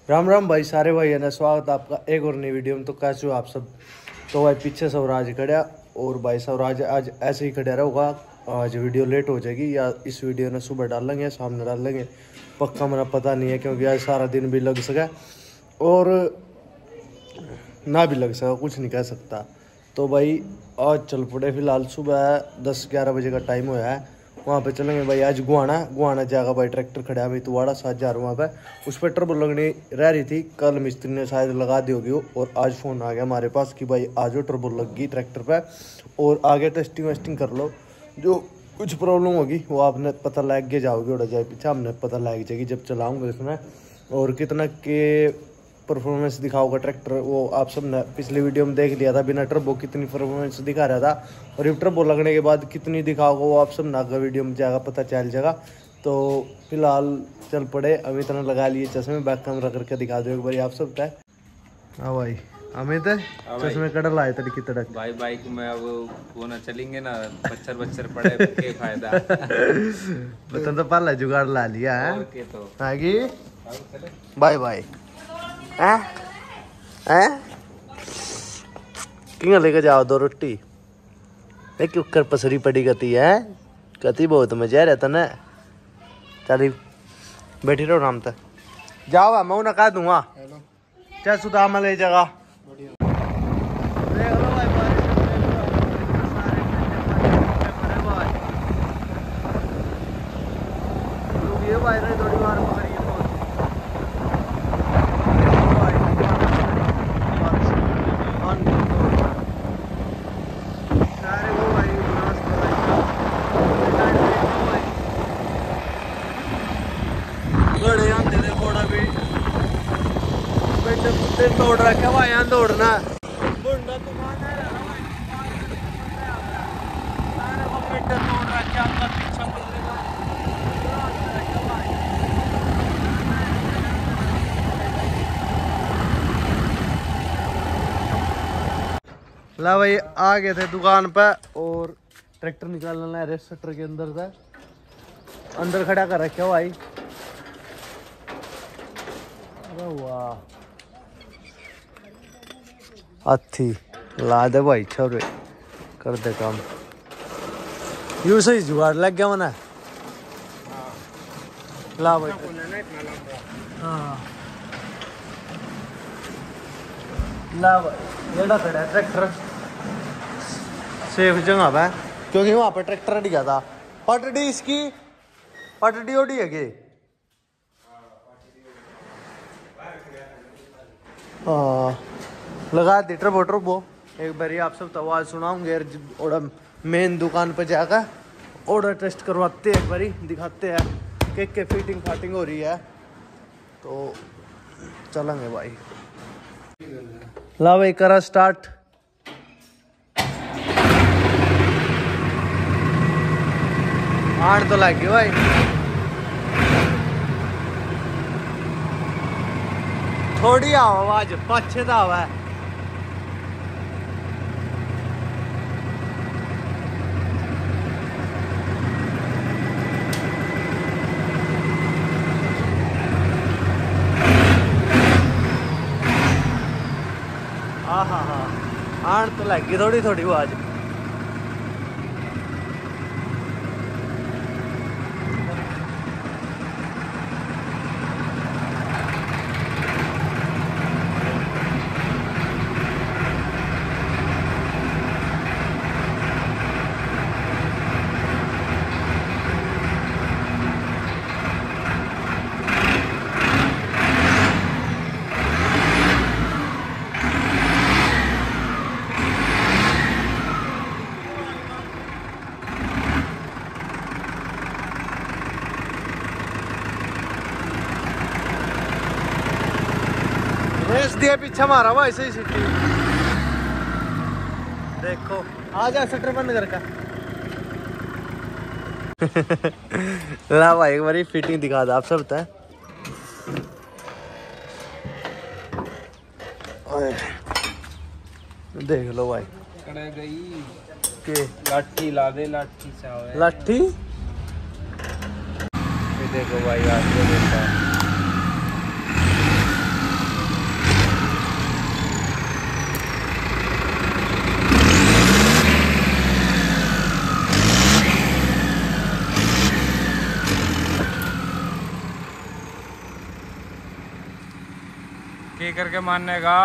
राम राम भाई सारे भाई है ना, स्वागत आपका एक और नई वीडियो में। तो कैसे हो आप सब। तो भाई पीछे स्वराज खड़ा और भाई स्वराज आज ऐसे ही खड़ा रहेगा। आज वीडियो लेट हो जाएगी या इस वीडियो ने सुबह डाल लेंगे सामने डाल लेंगे, पक्का मेरा पता नहीं है, क्योंकि आज सारा दिन भी लग सका और ना भी लग सका, कुछ नहीं कह सकता। तो भाई आज चल पड़े, फिलहाल सुबह 10-11 बजे का टाइम हुआ है। वहाँ पे चलेंगे भाई आज गुआना जाएगा भाई। ट्रैक्टर खड़ा है भाई तुवाड़ा 7,000 वहाँ पे, उस पर ट्रबल लगनी रह रही थी। कल मिस्त्री ने शायद लगा दी होगी और आज फ़ोन आ गया हमारे पास कि भाई आज ट्रबल लग गई ट्रैक्टर पे और आगे टेस्टिंग वेस्टिंग कर लो, जो कुछ प्रॉब्लम होगी वो आपने पता लग के जाओगे। उड़ा जाए पीछे हमने पता लग जाएगी जब चलाऊँगा इसमें। और कितना के परफॉर्मेंस दिखाओगा ट्रैक्टर, वो आप सब ने पिछली वीडियो में देख लिया था। बिना टर्बो कितनी परफॉर्मेंस दिखा रहा था और ये टर्बो लगने के बाद कितनी दिखाओगा वो आप सब ना का वीडियो में जाएगा, पता चल जाएगा। तो फिलहाल चल पड़े, अमित ने लगा लिए चश्मे, बैक कैमरा करके दिखा दो एक बार आप सब तय। हाँ भाई अमित चश्मे कड़ल आए तड़की तड़क भाई बाइक में अब वो ना चलेंगे ना, बच्चर पड़े के फायदा। बता तो पहला जुगाड़ ला लिया है तो आगे। बाय बाय किंग लेके जाओ दो रोटी। एक ऊपर पसरी पड़ी गति है, गति बहुत मजा रहता ना। चल बैठी रहो आराम तक, जाओ मैं उन्हें कह दूंगा चाहे सुधा में ले जाएगा। थोड़ी बार तोड़ रखा भाई, यहाँ दौड़ना ला भाई। आ गए थे दुकान पे और ट्रैक्टर निकालना है रेस्टर के अंदर से, अंदर खड़ा कर रखे हो भाई। अरे वाह हाथी ला दे भाई, छोरे कर दे काम। यू सही जुगाड़ लग गया मना। ला भाई हाँ ला भाई, येड़ा खड़ा है ट्रैक्टर सेफ जगह पे, क्योंकि वहाँ पे ट्रैक्टर अड़ गया था। पटड़ी इसकी पटड़ी ओडी है हाँ, लगा दी ट्रबो एक बारी आप सब तो आवाज़ सुनाऊंगे और मेन दुकान पर जाकर ऑर्डर टेस्ट करवाते हैं, एक बारी दिखाते हैं के फिटिंग फाटिंग हो रही है। तो चलेंगे भाई। ला भाई करा स्टार्ट। आठ तो लग गई भाई, थोड़ी आवाज पाछे तो आवा है। हाँ आठ तो लग गई थोड़ी थोड़ी आवाज। रेस दिया पीछे मारा हुआ ऐसे ही सीटी। देखो आ जा शटर बंद करके। ला भाई एक बारी फिटिंग दिखा दो आप सब तय। देख लो भाई गई के लाठी ला दे, लाठी से लाठी देखो भाई यार ये देखो की करके मानने का।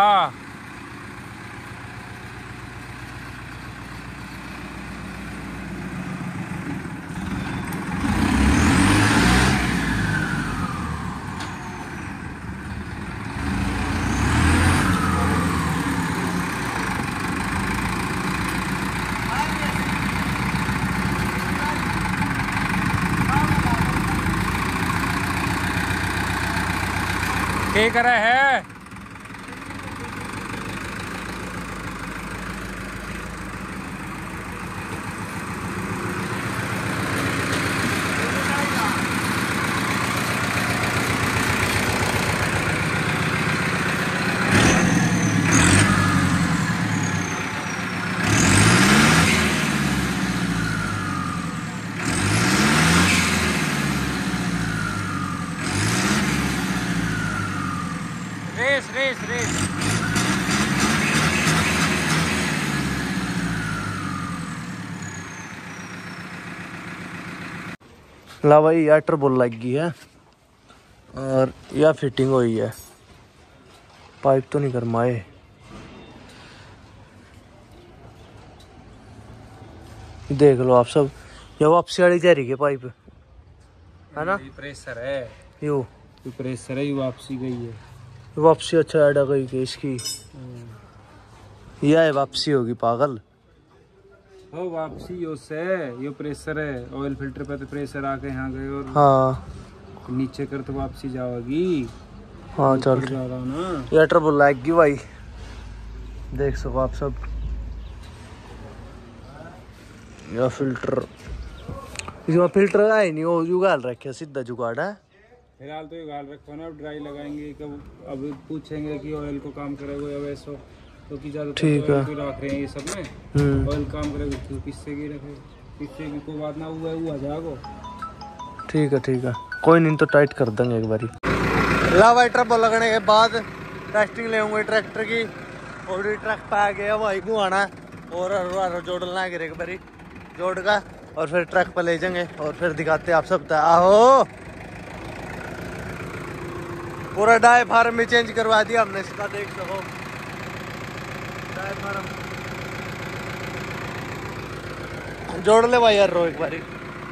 की करे है रेस रेस रेस। ला भाई यार टर्बो लग गई है और यह फिटिंग हुई है। पाइप तो नहीं गरमाए। देख लो आप सब, ये वापसी वाली जा रही है पाइप, है ना? प्रेशर है, यो प्रेशर है, वापसी गई है। वापसी अच्छा ऐड गई कि इसकी, यह है वापसी होगी पागल। हो वापसी यो से यो प्रेशर है, ऑयल फिल्टर पे तो प्रेशर आके यहाँ गए और हाँ नीचे कर तो वापसी जाओगी। हाँ चल जा रहा ना यार ट्रबल लाएगी भाई, देख सको आप सब। या फिल्टर, इसमें फिल्टर है नहीं, वो जुगाड़ रखे सीधा जुगाड़ है फिलहाल तो ये गाल रखो ना, अब ड्राई लगाएंगे कब, अब पूछेंगे कि ऑयल को काम करेगा या वैसा, क्योंकि ज़्यादा ठीक है रख रहे हैं ये सब में। ऑयल काम करेगा तो किससे की रखे, किससे की कोई बात ना हुआ है जाएगा। ठीक है कोई नहीं, तो टाइट कर देंगे एक बारी। ला भाई ट्रबल लगने के बाद टेस्टिंग ले होंगे ट्रैक्टर की, और ट्रक पे आ गया भाई घुआना और जोड़ना है एक बारी जोड़ का, और फिर ट्रक पे ले जाएंगे और फिर दिखाते आप सब। आहो पूरा डाई फार्म में चेंज करवा दिया हमने इसका, देख सको डाई फार्म जोड़ ले भाई यार रो एक बारी।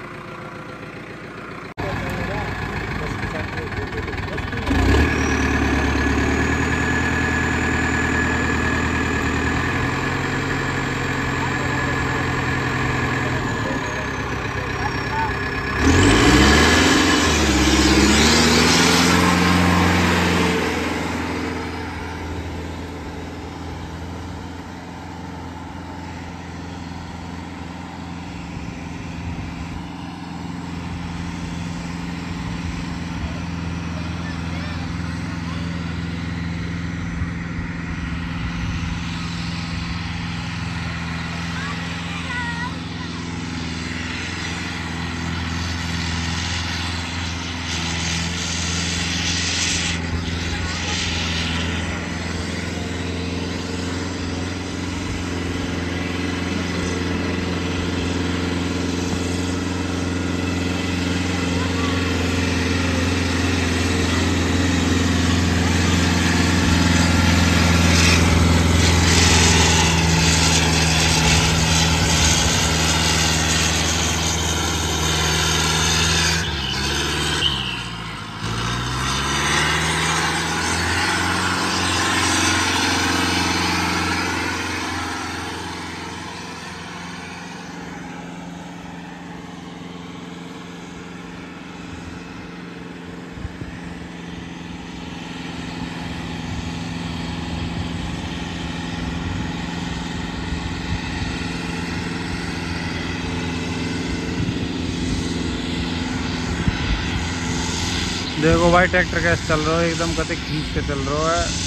देखो भाई ट्रैक्टर कैसे चल रहा है, एकदम कते खींच के चल रहा है।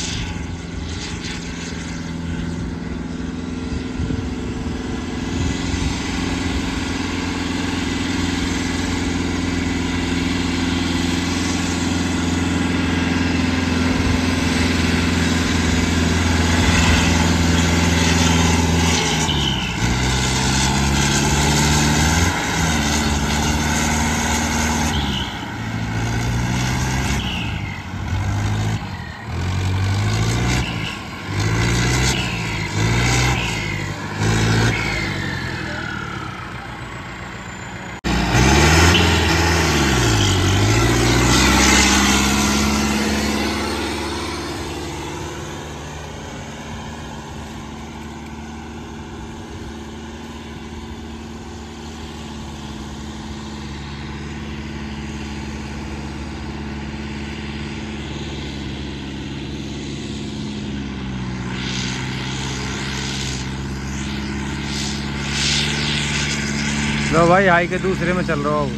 लो भाई हाई के दूसरे में चल रहा हूँ।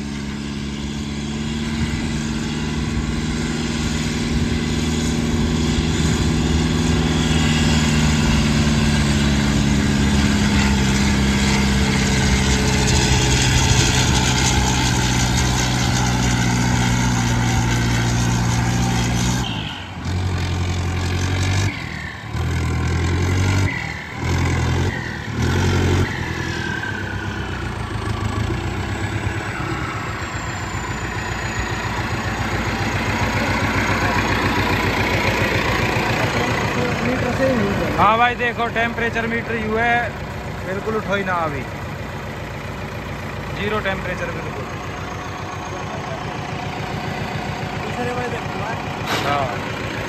हाँ भाई देखो टेम्परेचर मीटर यू है, बिल्कुल उठो ही ना अभी, 0 टेम्परेचर बिल्कुल। हाँ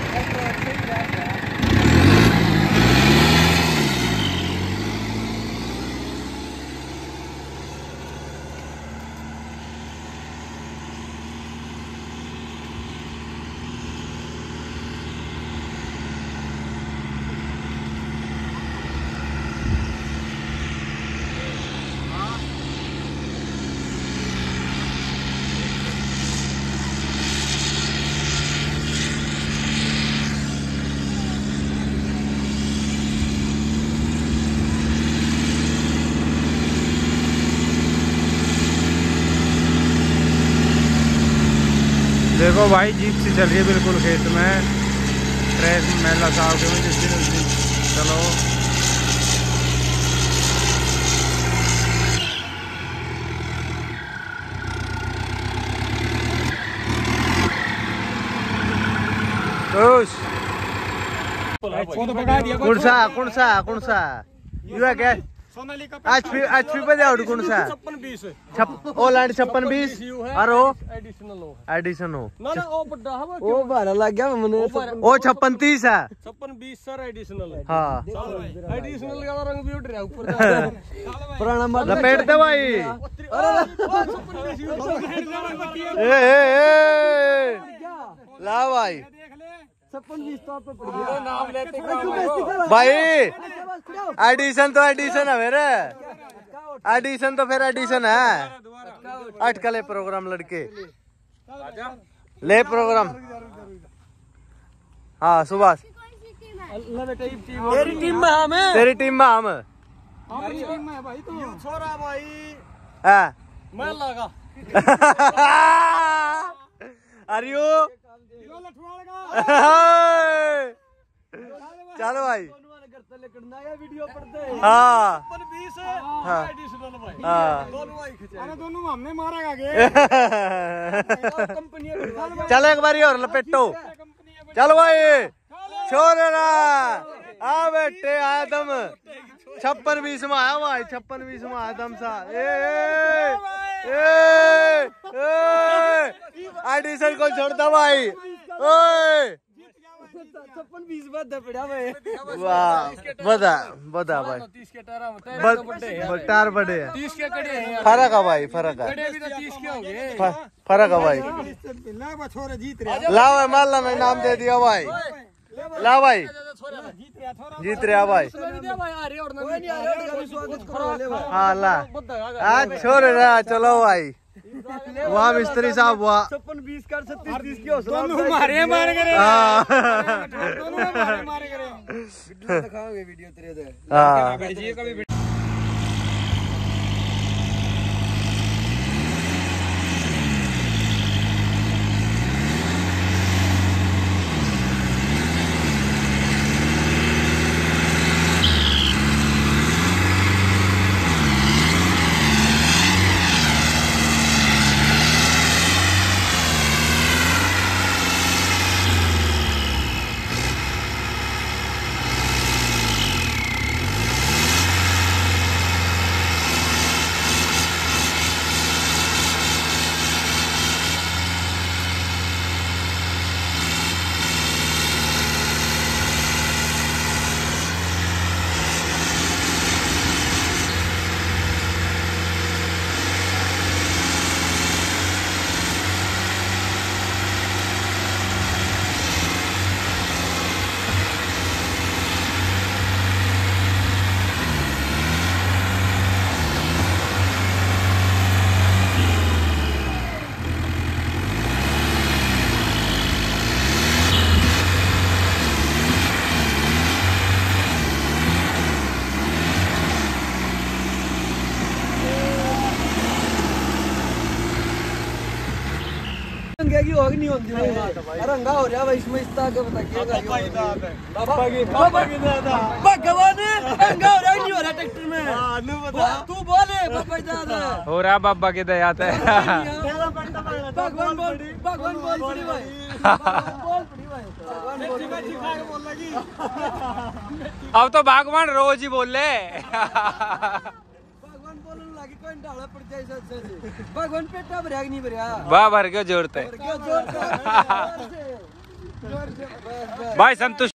देखो भाई जीप से चल रही है बिल्कुल खेत में, ट्रैक मेला साहब के में जिस दिन उस दिन चलो। कौन सा यू है क्या HP पे जाओ कौन सा 56 ओलैंड 56-20 और एडिशन हो ना ना ओ बड़ा है वो भाड़ा लग गया मैंने ओ 56-30 है 56-20 सर एडिशनल है। हाँ एडिशनल का रंग भी उड़ रहा है ऊपर पुराना मॉडल लपेट दे भाई। ला भाई 56-20 तो पे पड़ गया नाम लेते भाई एडिशन तो एडिशन है मेरे, एडिशन तो फिर एडिशन है। अटकले प्रोग्राम लड़के ले प्रोग्राम। हाँ सुभाष तेरी टीम में हम है, तेरी टीम में हम हमारी टीम में है भाई। तो यू छोरा भाई है मैं लगा अरे यू चलो भाई वीडियो पढ़ते हाँ दोनों हमने मारा आगे चलो एक बारी और लपेटो। चलो भाई छोरा आ बेटे आया दम 56-20 में आया भाई, 56-20 में आया दम सा। एडिशन को छोड़ता भाई। ओए 56-20 बदा पड़ा भाई। वाह बता भाई 30 के टार बड़े हैं, 30 के कड़े हैं। फर्क है भाई, फर्क है, कड़े भी तो 30 के हो गए। फर्क है भाई। छोरे जीत रहा लाओ भाई माल ना इनाम दे दिया भाई। ला भाई जीत रहा भाई। हाँ ला आज छोड़ रहा। चलो भाई वाह मिस्त्री साहब वाह 56-20 कर 36-30 की हौसला दिखाओगे वीडियो तेरे। हाँ रंगे की होगी नहीं होती रंगा हो रहा भाई इसमें इतना आगे बता के भगवान रंगा हो रहा नहीं हो रहा ट्रैक्टर में तू बोले बाबा दादा हो रहा बाबा के दया है। भगवान बोल पड़ी भाई अब तो भगवान रोज ही बोल ले। भगवान बोलने लगी कोई ढाला पड़ जाए भगवान पेटा भरिया नहीं भरिया वाह भर के जोड़ते जोर से भाई संतुष्ट।